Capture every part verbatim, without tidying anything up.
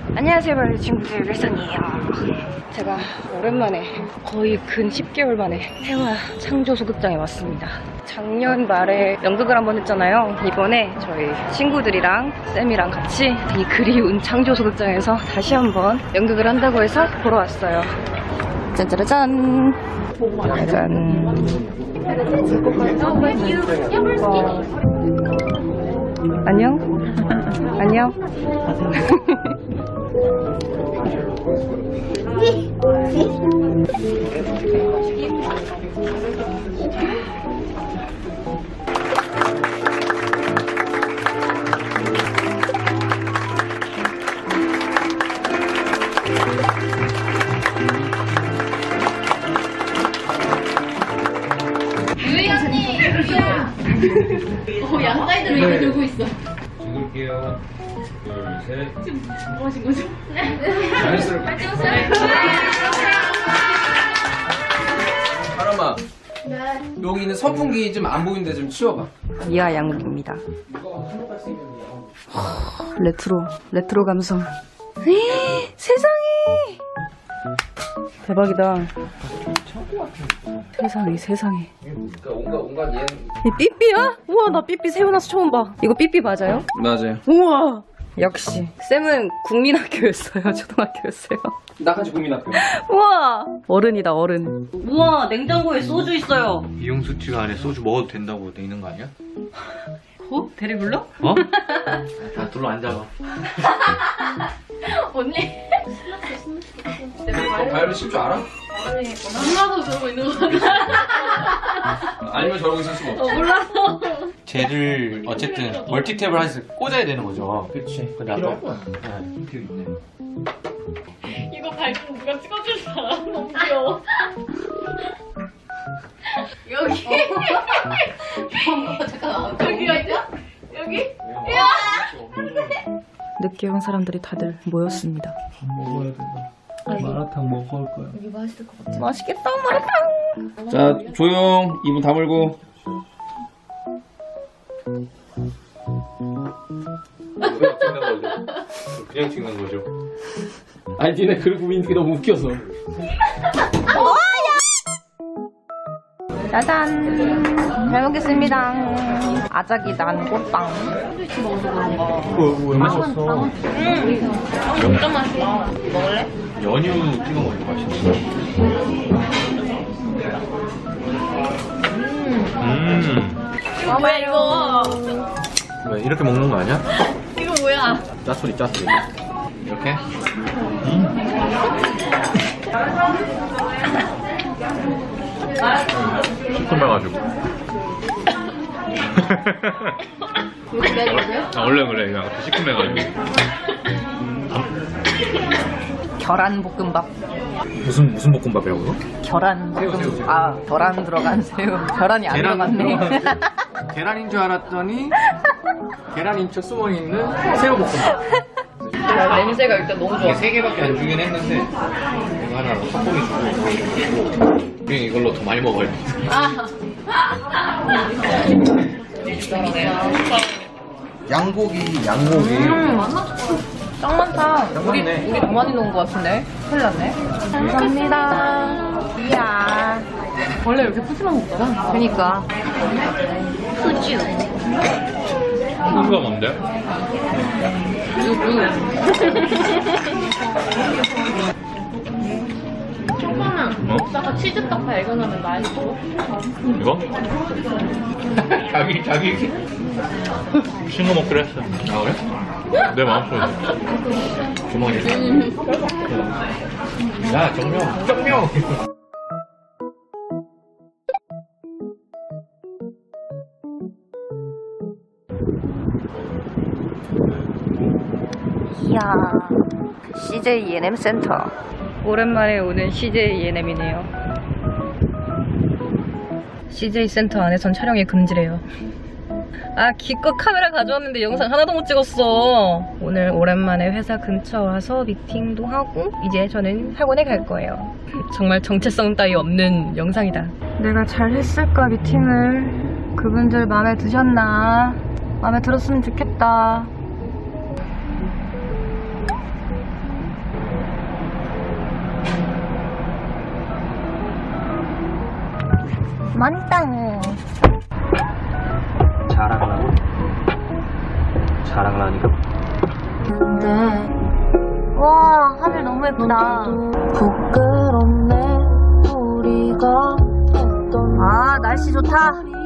안녕하세요 친구들, 일산이에요. 제가 오랜만에 거의 근 십 개월 만에 태화 창조소극장에 왔습니다. 작년 말에 연극을 한번 했잖아요. 이번에 저희 친구들이랑 쌤이랑 같이 이 그리운 창조소극장에서 다시 한번 연극을 한다고 해서 보러 왔어요. 짠짜라짠. 짜잔. 어. 안녕? 안녕? 유희 언니! 어, 양사이드로 이렇게 들고 있어. 찍을게요. 둘, 셋. 지금 뭐 하신 거죠? 자연스럽게. 사람아, 네. 여기 있는 선풍기 좀 안 보이는데 좀 치워봐. 미아 양국입니다. 레트로, 레트로 감성. 에이, 세상에! 대박이다. 세상에, 세상에. 그러니까 온갖 온갖 얘. 이 삐삐야? 우와, 나 삐삐 세워놔서 처음 봐. 이거 삐삐 맞아요? 맞아요. 우와. 역시 쌤은 국민학교였어요. 초등학교였어요. 나같이 국민학교. 우와, 어른이다 어른. 우와, 냉장고에 소주 있어요. 비용수치가 안에 소주 먹어도 된다고 돼 있는 거 아니야? 어? 대리 불러? 어? 다 둘러 앉아봐. 언니. 너 바이올린 칠 줄 알아? 몰라서 저러고 있는 거 같아. 아니면 저러고 있을 수가 없지. 어, 몰라서. 쟤를 어쨌든 멀티탭을 해서 꽂아야 되는 거죠. 그렇지. 근데 아까 네. 있네. 이거 발등 누가 찍어줄 사람? 너무 귀여워. 여기. 잠깐만. 여기가 있죠? 여기? 늦게 온 사람들이 다들 모였습니다. 먹어야 된다. 마라탕 먹을 거야. 여기 맛있을 것 같아. 맛있겠다, 마라탕. 자, 조용. 입은 다물고. 그냥 찍는 거죠. 그냥 찍는 거죠. 아니, 니네 그러고 있는 게 너무 웃겨서. 짜잔. 잘 먹겠습니다. 아작이 난 꽃빵. 어, 왜 마셨어? 엄청 맛있어. 먹을래? 연유 찍어 먹으니까 맛있어. 음. 이거 뭐야, 이거? 왜 이렇게 먹는 거 아니야? 이거 뭐야? 짜소리 짜소리. 이렇게? 음. 시큼해가지고. 아 원래 그래 그냥 시큼해가지고. 계란 볶음밥. 무슨 무슨 볶음밥이라고? 계란 볶음. 아, 계란 들어간 새우. 계란이 안 들어갔네. 계란인 줄 알았더니 계란인 척 숨어 있는 새우 볶음밥. 냄새가 일단 너무 좋아. 이게 세 개밖에 안 주긴 했는데 이거 하나 섞음이 주고. 우리 이걸로 더 많이 먹어야 돼. 양고기, 양고기. 음, 짱 많다. 우리, 우리 더 많이 넣은 것 같은데? 큰일 났네. 감사합니다. 이야. 원래 이렇게 푸짐한 먹잖아. 그니까. 푸짐. 이거 뭔데? 초반은 어? 먹다가 치즈떡 발견하면 맛있어. 이거? 자기 자기 신거 먹기로 했어. 아 그래? 내 마음속에 주머니에. 야 정명 정명. 이야. 씨제이 이엔엠 센터. 오랜만에 오는 씨제이 이엔엠이네요. 씨제이 센터 안에선 촬영이 금지래요. 아, 기껏 카메라 가져왔는데 영상 하나도 못 찍었어. 오늘 오랜만에 회사 근처 와서 미팅도 하고 이제 저는 학원에 갈 거예요. 정말 정체성 따위 없는 영상이다. 내가 잘 했을까 미팅을. 그분들 마음에 드셨나. 마음에 들었으면 좋겠다. 많다. 자랑하라고? 자랑을 하니까 와, 하늘 너무 예쁘다. 부끄럽네 우리가 했던 아, 날씨 좋다.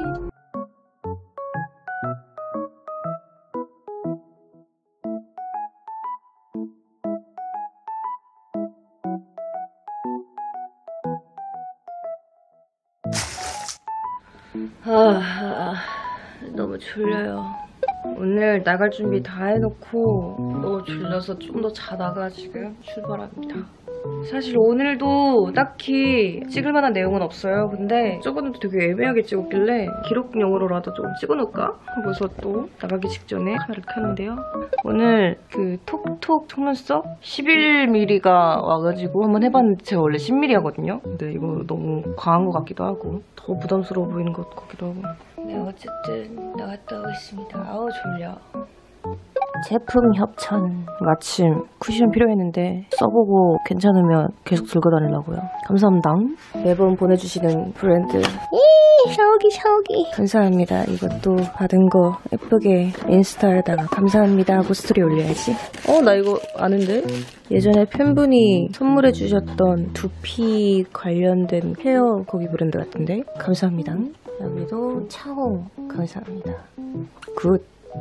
아, 너무 졸려요. 오늘 나갈 준비 다 해놓고 너무 졸려서 좀 더 자다가 지금 출발합니다. 사실 오늘도 딱히 찍을 만한 내용은 없어요. 근데 저번에도 되게 애매하게 찍었길래 기록용으로라도 조금 찍어놓을까? 하고서 또 나가기 직전에 카메라를 켰는데요. 오늘 그 톡톡 속눈썹 십일 밀리미터가 와가지고 한번 해봤는데 제가 원래 십 밀리미터 하거든요. 근데 이거 너무 과한 것 같기도 하고 더 부담스러워 보이는 것 같기도 하고. 네, 어쨌든 나갔다 오겠습니다. 아우 졸려. 제품 협찬. 마침 쿠션 필요했는데 써보고 괜찮으면 계속 들고 다니려고요. 감사합니다. 매번 보내주시는 브랜드 이 샤오기 샤오기 감사합니다. 이것도 받은 거 예쁘게 인스타에다가 감사합니다 하고 스토리 올려야지. 어, 나 이거 아는데? 예전에 팬분이 선물해 주셨던 두피 관련된 헤어 거기 브랜드 같은데? 감사합니다. 여기도 차홍 감사합니다. 굿.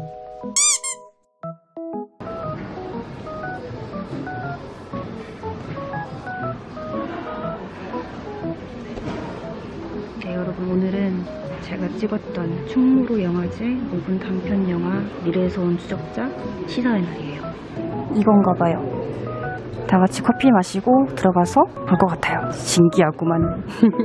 네, 여러분 오늘은 제가 찍었던 충무로 영화제 오 분 단편 영화 미래에서 온 추적자 시사회 날이에요. 이건가 봐요. 다 같이 커피 마시고 들어가서 볼 것 같아요. 신기하구만.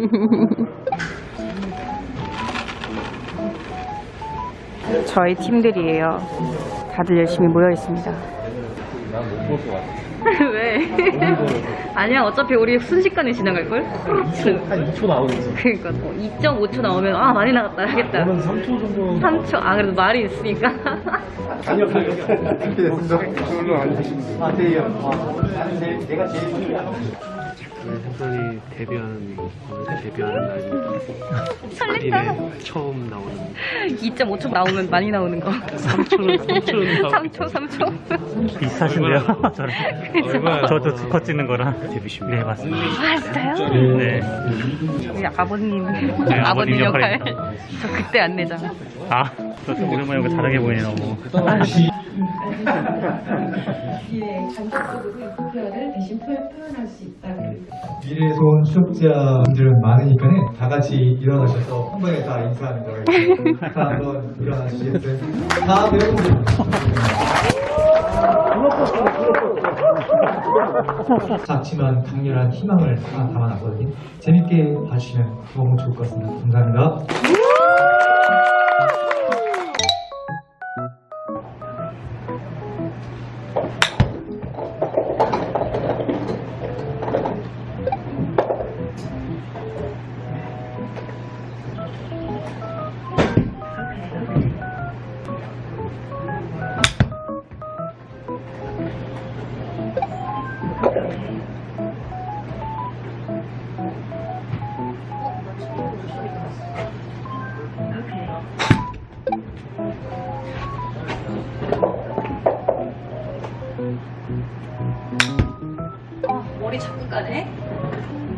저희 팀들이에요. 다들 열심히 모여 있습니다. 난 못 볼 것 같아. 왜? 아니야, 어차피 우리 순식간에 지나갈걸? 한 이 초 나오겠어. 그니까 뭐 이 점 오 초 나오면 아 많이 나갔다 하겠다. 저는 삼 초 정도. 삼 초. 아 그래도 말이 있으니까. 아니요, 준비 됐습니다. 그걸로 안 되시면 아, 네, 아, 내가 제일 혜선이 데뷔하는 오늘 데뷔하는 날입니다. 설렌다. 처음 나오는 이 점 오 초 나오면 많이 나오는 거. 삼 초는 삼 초는 삼 초, 삼 초. 비슷하신데요? 저랑. 저도 두 컷 찍는 거랑. 데뷔십니다. 네, 맞습니다. 아 진짜요? 네. 우리 아버님. 네, 아버님 아버님 역할. 역할입니다. 저 그때 안 내잖아. 아, 저 좀 오랜만에 오니까 다르게 보이네, 너무. 미래에서 온 취업자분들은 많으니까는 다 같이 일어나셔서 한 번에 다 인사하는 거예요. 다 한번 일어나시겠어요? 다 배우분들. 작지만 강렬한 희망을 하나 담아놨거든요. 재밌게 봐주시면 너무 좋을 것 같습니다. 감사합니다. 머리 자꾸 까네?